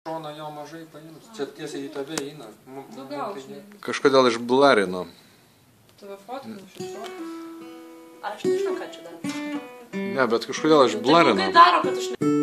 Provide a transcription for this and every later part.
Šoną jo mažai paims. Čia tiesiai į tave eina. Nu gal, žinai. Kažkodėl išblarino. Tave fotkinu šifruotas. Aš nežinau, ką čia dar. Ne, bet kažkodėl išblarino. Tai daro, kad aš ne...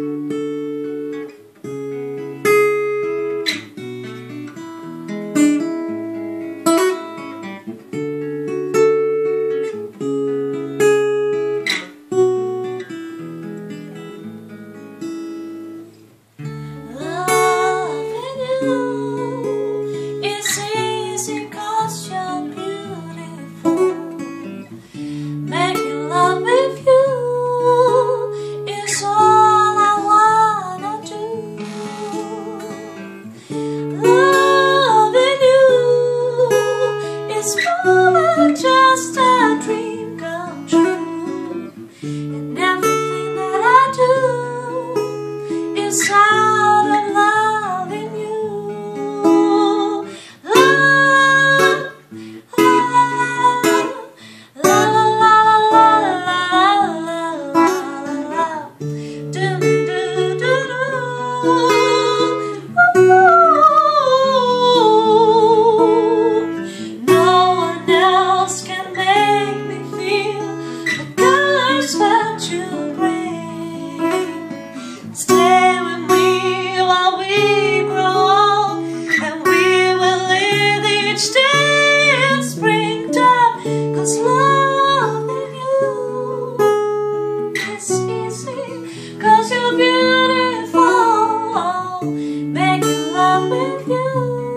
Just a dream come true, and everything that I do is out of loving you. La la la la la la la, do do do do. Stay with me while we grow old, and we will live each day in springtime, 'cause loving you is easy, 'cause you're beautiful, making love with you.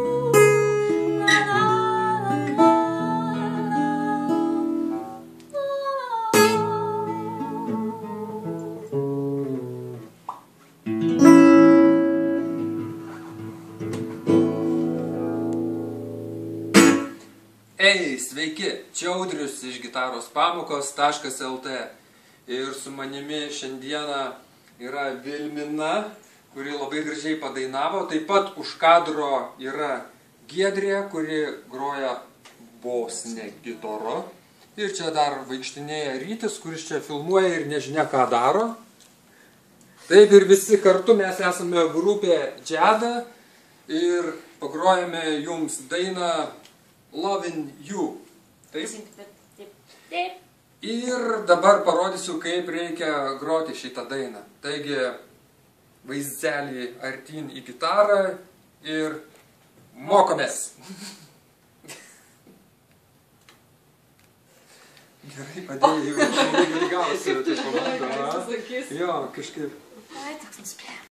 Ei, sveiki, čia Audrius iš gitaros pamokos.lt ir su manimi šiandieną yra Vilmina, kuri labai gražiai padainavo. Taip pat už kadro yra Giedrė, kuri groja bosine gitara. Ir čia dar vaikštinėja Rytis, kuris čia filmuoja ir nežinia ką daro. Taip ir visi kartu mes esame grupė Džeda ir pagrojame jums dainą Loving You. Taip. Ir dabar parodysiu, kaip reikia groti šitą dainą. Taigi, vaizdelį artyn į gitarą ir mokomės. Gerai, padėjai, jeigu gausi, tai komanda. Jo, kažkaip. Ai, toks nuspėjo.